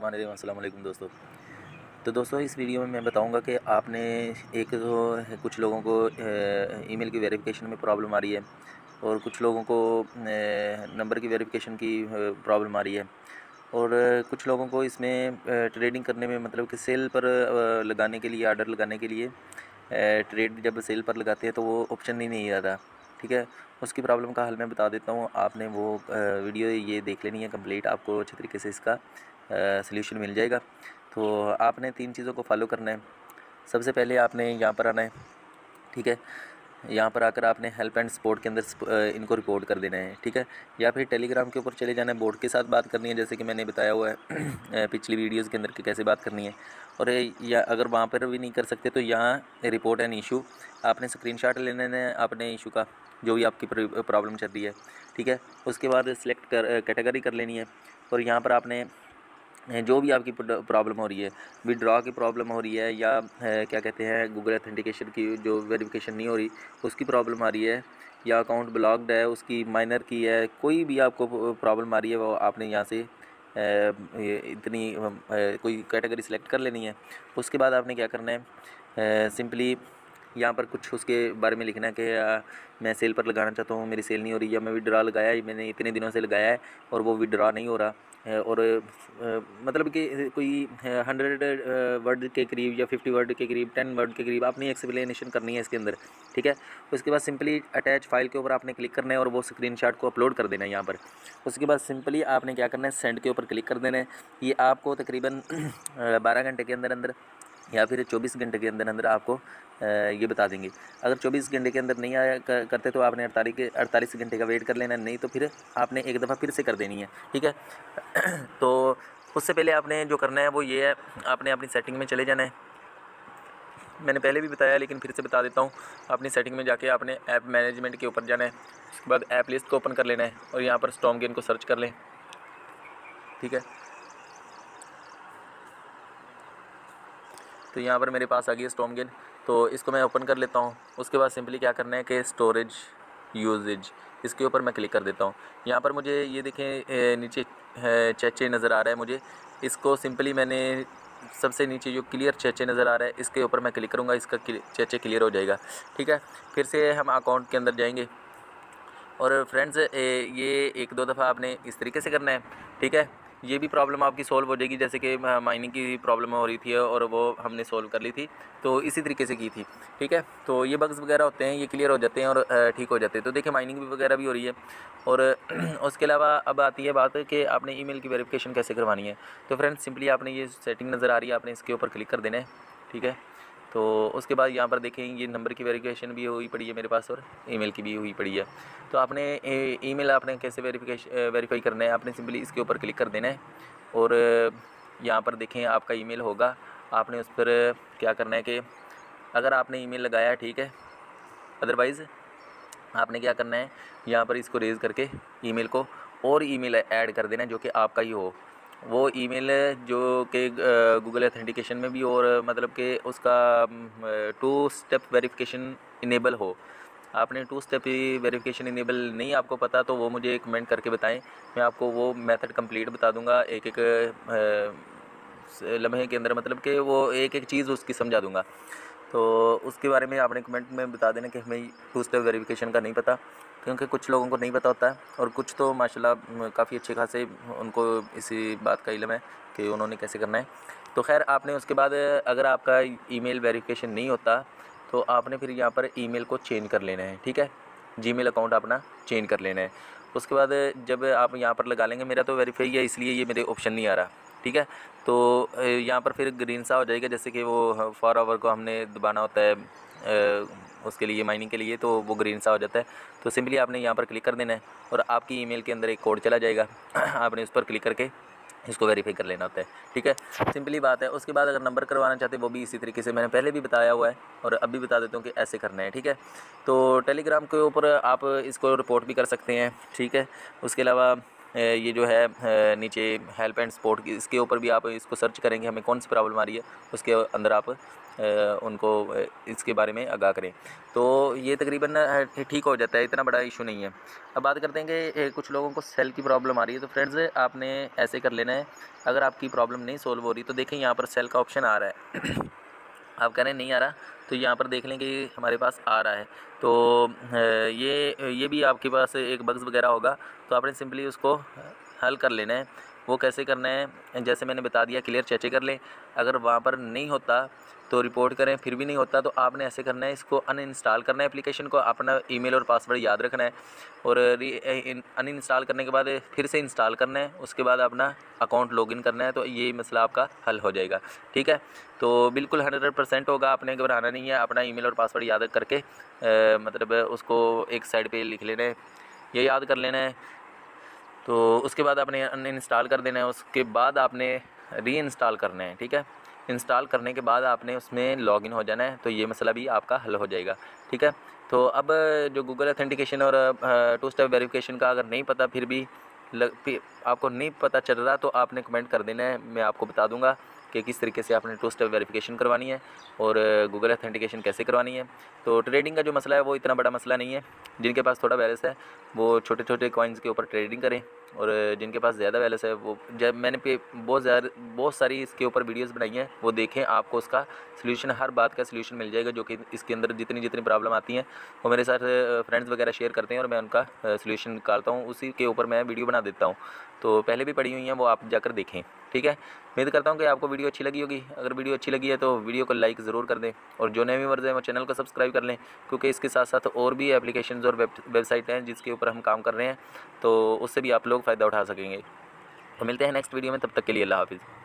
अस्सलाम वालेकुम दोस्तों। तो दोस्तों इस वीडियो में मैं बताऊंगा कि आपने एक तो है कुछ लोगों को ईमेल की वेरिफिकेशन में प्रॉब्लम आ रही है और कुछ लोगों को नंबर की वेरिफिकेशन की प्रॉब्लम आ रही है और कुछ लोगों को इसमें ट्रेडिंग करने में मतलब कि सेल पर लगाने के लिए आर्डर लगाने के लिए ट्रेड जब सेल पर लगाते हैं तो वो ऑप्शन ही नहीं आता। ठीक है, उसकी प्रॉब्लम का हल मैं बता देता हूँ। आपने वो वीडियो ये देख लेनी है कंप्लीट, आपको अच्छे तरीके से इसका सल्यूशन मिल जाएगा। तो आपने 3 चीज़ों को फॉलो करना है। सबसे पहले आपने यहाँ पर आना है। ठीक है, यहाँ पर आकर आपने हेल्प एंड सपोर्ट के अंदर इनको रिपोर्ट कर देना है। ठीक है, या फिर टेलीग्राम के ऊपर चले जाना है, बोर्ड के साथ बात करनी है जैसे कि मैंने बताया हुआ है पिछली वीडियोज़ के अंदर कि कैसे बात करनी है। और या अगर वहाँ पर भी नहीं कर सकते तो यहाँ रिपोर्ट एन इशू आपने स्क्रीनशॉट लेना है अपने इशू का, जो भी आपकी प्रॉब्लम चल रही है। ठीक है, उसके बाद सिलेक्ट कर कैटेगरी कर लेनी है और यहाँ पर आपने जो भी आपकी प्रॉब्लम हो रही है, विड्रॉ की प्रॉब्लम हो रही है या क्या कहते हैं गूगल ऑथेंटिकेशन की जो वेरिफिकेशन नहीं हो रही उसकी प्रॉब्लम आ रही है, या अकाउंट ब्लॉक्ड है उसकी माइनर की है, कोई भी आपको प्रॉब्लम आ रही है वो आपने यहाँ से इतनी कोई कैटेगरी सेलेक्ट कर लेनी है। उसके बाद आपने क्या करना है, सिंपली यहाँ पर कुछ उसके बारे में लिखना है कि मैं सेल पर लगाना चाहता हूँ, मेरी सेल नहीं हो रही, या मैं विड्रॉ लगाया है, मैंने इतने दिनों से लगाया है और वो विड्रॉ नहीं हो रहा है। और मतलब कि कोई 100 वर्ड के करीब या 50 वर्ड के करीब 10 वर्ड के करीब आपने एक्सप्लेनेशन करनी है इसके अंदर। ठीक है, उसके बाद सिंपली अटैच फाइल के ऊपर आपने क्लिक करना है और वो स्क्रीनशॉट को अपलोड कर देना है यहाँ पर। उसके बाद सिंपली आपने क्या करना है, सेंड के ऊपर क्लिक कर देना है। ये आपको तकरीबन 12 घंटे के अंदर अंदर या फिर 24 घंटे के अंदर अंदर आपको ये बता देंगे। अगर 24 घंटे के अंदर नहीं आया करते तो आपने 48 घंटे का वेट कर लेना, नहीं तो फिर आपने एक दफ़ा फिर से कर देनी है। ठीक है तो उससे पहले आपने जो करना है वो ये है, आपने अपनी सेटिंग में चले जाना है। मैंने पहले भी बताया लेकिन फिर से बता देता हूँ। अपनी सेटिंग में जाके आपने ऐप मैनेजमेंट के ऊपर जाना है। उसके बाद ऐप लिस्ट को ओपन कर लेना है और यहाँ पर स्टॉर्मगेन को सर्च कर लें। ठीक है, तो यहाँ पर मेरे पास आ गई है स्टॉर्मगेन, तो इसको मैं ओपन कर लेता हूँ। उसके बाद सिंपली क्या करना है कि स्टोरेज यूजेज, इसके ऊपर मैं क्लिक कर देता हूँ। यहाँ पर मुझे ये देखें नीचे चेचे नज़र आ रहा है मुझे, इसको सिंपली मैंने सबसे नीचे जो क्लियर चेचे नज़र आ रहा है इसके ऊपर मैं क्लिक करूँगा, इसका चेचे क्लियर हो जाएगा। ठीक है, फिर से हम अकाउंट के अंदर जाएंगे और फ्रेंड्स ये 1-2 दफ़ा आपने इस तरीके से करना है। ठीक है, ये भी प्रॉब्लम आपकी सॉल्व हो जाएगी, जैसे कि माइनिंग की प्रॉब्लम हो रही थी और वो हमने सॉल्व कर ली थी, तो इसी तरीके से की थी। ठीक है, तो ये बग्स वगैरह होते हैं, ये क्लियर हो जाते हैं और ठीक हो जाते हैं। तो देखिए माइनिंग भी वगैरह भी हो रही है। और उसके अलावा अब आती है बात कि आपने ईमेल की वेरिफिकेशन कैसे करवानी है। तो फ्रेंड्स सिंपली आपने ये सेटिंग नज़र आ रही है, आपने इसके ऊपर क्लिक कर देना है। ठीक है, तो उसके बाद यहाँ पर देखें ये नंबर की वेरिफिकेशन भी हुई पड़ी है मेरे पास और ईमेल की भी हुई पड़ी है। तो आपने ईमेल आपने कैसे वेरीफाई करना है, आपने सिंपली इसके ऊपर क्लिक कर देना है और यहाँ पर देखें आपका ईमेल होगा। आपने उस पर क्या करना है कि अगर आपने ईमेल लगाया है ठीक है, अदरवाइज़ आपने क्या करना है यहाँ पर इसको रेज़ करके ईमेल को और ईमेल ऐड कर देना है जो कि आपका ही हो। वो ईमेल जो कि गूगल ऑथेंटिकेशन में भी और मतलब कि उसका 2 स्टेप वेरिफिकेशन इनेबल हो। आपने 2 स्टेप वेरिफिकेशन इनेबल नहीं आपको पता तो वो मुझे कमेंट करके बताएं, मैं आपको वो मेथड कंप्लीट बता दूंगा एक एक लम्हे के अंदर, मतलब कि वो एक एक चीज़ उसकी समझा दूंगा। तो उसके बारे में आपने कमेंट में बता देना कि हमें 2 स्टेप वेरिफिकेशन का नहीं पता, क्योंकि कुछ लोगों को नहीं पता होता है और कुछ तो माशाल्लाह काफ़ी अच्छे खासे उनको इसी बात का इल्म है कि उन्होंने कैसे करना है। तो खैर आपने उसके बाद अगर आपका ईमेल वेरिफिकेशन नहीं होता तो आपने फिर यहाँ पर ईमेल को चेंज कर लेना है। ठीक है, जीमेल अकाउंट अपना चेंज कर लेना है। उसके बाद जब आप यहाँ पर लगा लेंगे, मेरा तो वेरीफाई है इसलिए ये मेरे ऑप्शन नहीं आ रहा। ठीक है, तो यहाँ पर फिर ग्रीन सा हो जाएगा, जैसे कि वो फॉर आवर को हमने दबाना होता है उसके लिए माइनिंग के लिए, तो वो ग्रीन सा हो जाता है। तो सिंपली आपने यहाँ पर क्लिक कर देना है और आपकी ईमेल के अंदर एक कोड चला जाएगा आपने उस पर क्लिक करके इसको वेरीफाई कर लेना होता है। ठीक है, सिंपली बात है। उसके बाद अगर नंबर करवाना चाहते हैं वो भी इसी तरीके से मैंने पहले भी बताया हुआ है और अब भी बता देता हूँ कि ऐसे करना है। ठीक है, तो टेलीग्राम के ऊपर आप इसको रिपोर्ट भी कर सकते हैं। ठीक है, उसके अलावा ये जो है नीचे हेल्प एंड सपोर्ट, इसके ऊपर भी आप इसको सर्च करेंगे, हमें कौन सी प्रॉब्लम आ रही है, उसके अंदर आप उनको इसके बारे में आगाह करें, तो ये तकरीबन ठीक हो जाता है, इतना बड़ा इशू नहीं है। अब बात करते हैं कि कुछ लोगों को सेल की प्रॉब्लम आ रही है। तो फ्रेंड्स आपने ऐसे कर लेना है, अगर आपकी प्रॉब्लम नहीं सोल्व हो रही तो देखें यहाँ पर सेल का ऑप्शन आ रहा है आप कह रहे हैं नहीं आ रहा, तो यहाँ पर देख लें कि हमारे पास आ रहा है। तो ये भी आपके पास एक बग्स वगैरह होगा, तो आपने सिंपली उसको हल कर लेना है। वो कैसे करना है, जैसे मैंने बता दिया, क्लियर चेक कर लें, अगर वहाँ पर नहीं होता तो रिपोर्ट करें, फिर भी नहीं होता तो आपने ऐसे करना है, इसको अनइंस्टॉल करना है एप्लीकेशन को, अपना ईमेल और पासवर्ड याद रखना है, और अनइंस्टॉल करने के बाद फिर से इंस्टॉल करना है, उसके बाद अपना अकाउंट लॉगिन करना है, तो ये मसला आपका हल हो जाएगा। ठीक है, तो बिल्कुल 100% होगा, आपने घबराना नहीं है, अपना ईमेल और पासवर्ड याद करके मतलब उसको एक साइड पे लिख लेना है, ये याद कर लेना है। तो उसके बाद आपने अनइंस्टॉल कर देना है, उसके बाद आपने री इंस्टॉल करना है। ठीक है, इंस्टॉल करने के बाद आपने उसमें लॉगिन हो जाना है, तो ये मसला भी आपका हल हो जाएगा। ठीक है, तो अब जो गूगल ऑथेंटिकेशन और 2 स्टेप वेरिफिकेशन का अगर नहीं पता, फिर भी आपको नहीं पता चल रहा, तो आपने कमेंट कर देना है, मैं आपको बता दूंगा कि किस तरीके से आपने 2 स्टेप वेरिफिकेशन करवानी है और गूगल ऑथेंटिकेशन कैसे करवानी है। तो ट्रेडिंग का जो मसला है वो इतना बड़ा मसला नहीं है, जिनके पास थोड़ा बैलेंस है वो छोटे छोटे कॉइन्स के ऊपर ट्रेडिंग करें, और जिनके पास ज़्यादा बैलेंस है वो, जब मैंने बहुत सारी इसके ऊपर वीडियोस बनाई हैं, वो देखें, आपको उसका सलूशन, हर बात का सलूशन मिल जाएगा, जो कि इसके अंदर जितनी जितनी प्रॉब्लम आती हैं वो मेरे साथ फ्रेंड्स वगैरह शेयर करते हैं और मैं उनका सलूशन निकालता हूँ, उसी के ऊपर मैं वीडियो बना देता हूँ। तो पहले भी पड़ी हुई हैं, वो आप जाकर देखें। ठीक है, उम्मीद करता हूँ कि आपको वीडियो अच्छी लगी होगी। अगर वीडियो अच्छी लगी है तो वीडियो को लाइक ज़रूर कर दें, और जो नए व्यूअर्स हैं वो चैनल को सब्सक्राइब कर लें, क्योंकि इसके साथ साथ और भी एप्लीकेशंस और वेबसाइट हैं जिसके ऊपर हम काम कर रहे हैं, तो उससे भी आप लोग फ़ायदा उठा सकेंगे। तो मिलते हैं नेक्स्ट वीडियो में, तब तक के लिए अल्लाह हाफ़िज़।